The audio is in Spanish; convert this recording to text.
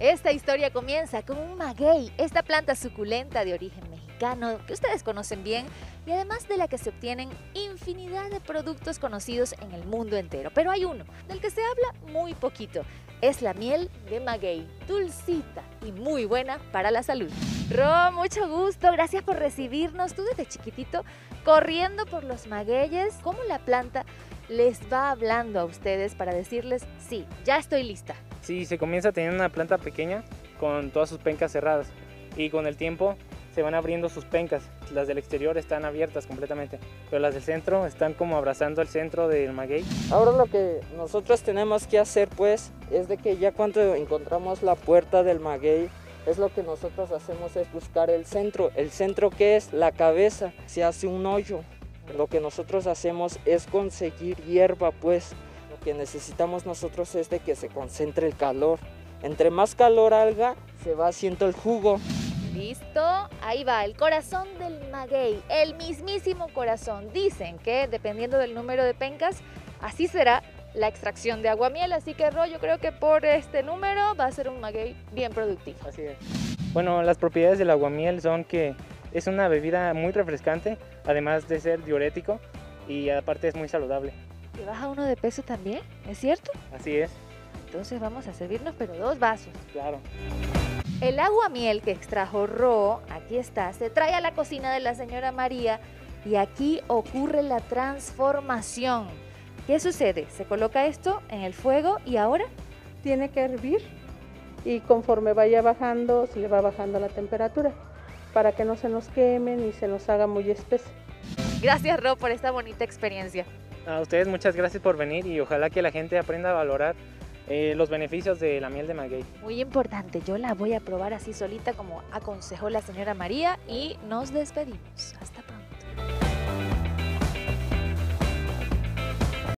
Esta historia comienza con un maguey, esta planta suculenta de origen mexicano que ustedes conocen bien y además de la que se obtienen infinidad de productos conocidos en el mundo entero. Pero hay uno del que se habla muy poquito, es la miel de maguey, dulcita y muy buena para la salud. Ro, mucho gusto, gracias por recibirnos. Tú desde chiquitito corriendo por los magueyes, ¿cómo la planta les va hablando a ustedes para decirles, sí, ya estoy lista? Sí, se comienza teniendo una planta pequeña con todas sus pencas cerradas y con el tiempo se van abriendo sus pencas. Las del exterior están abiertas completamente, pero las del centro están como abrazando el centro del maguey. Ahora lo que nosotros tenemos que hacer pues es de que ya cuando encontramos la puerta del maguey, es lo que nosotros hacemos es buscar el centro. ¿El centro qué es? La cabeza. Se hace un hoyo. Lo que nosotros hacemos es conseguir hierba pues. Lo que necesitamos nosotros es de que se concentre el calor. Entre más calor haga, se va haciendo el jugo. Listo, ahí va, el corazón del maguey, el mismísimo corazón. Dicen que dependiendo del número de pencas, así será la extracción de aguamiel. Así que Ro, yo creo que por este número va a ser un maguey bien productivo. Así es. Bueno, las propiedades del aguamiel son que es una bebida muy refrescante, además de ser diurético y aparte es muy saludable. ¿Que baja uno de peso también? ¿Es cierto? Así es. Entonces vamos a servirnos, pero 2 vasos. Claro. El aguamiel que extrajo Ro, aquí está, se trae a la cocina de la señora María y aquí ocurre la transformación. ¿Qué sucede? Se coloca esto en el fuego y ahora tiene que hervir y conforme vaya bajando, se le va bajando la temperatura para que no se nos queme ni se nos haga muy espesa. Gracias Ro por esta bonita experiencia. A ustedes muchas gracias por venir y ojalá que la gente aprenda a valorar los beneficios de la miel de maguey. Muy importante, yo la voy a probar así solita como aconsejó la señora María y nos despedimos. Hasta